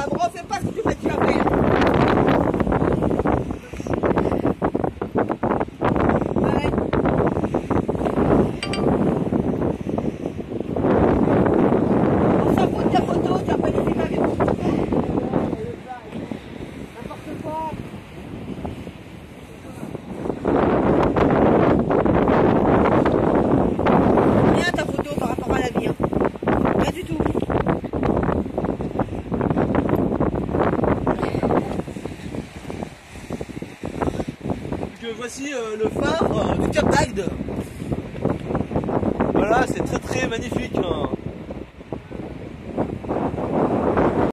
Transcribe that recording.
là, me refais pas ce que tu fais, tu vas faire. Ouais. On s'en fout de ta photo, tu vas pas les filmer avec ton photo. N'importe quoi. Rien ta photo par rapport à la vie, hein. Pas du tout. Voici le phare du Cap d'Agde. Voilà, c'est très très magnifique.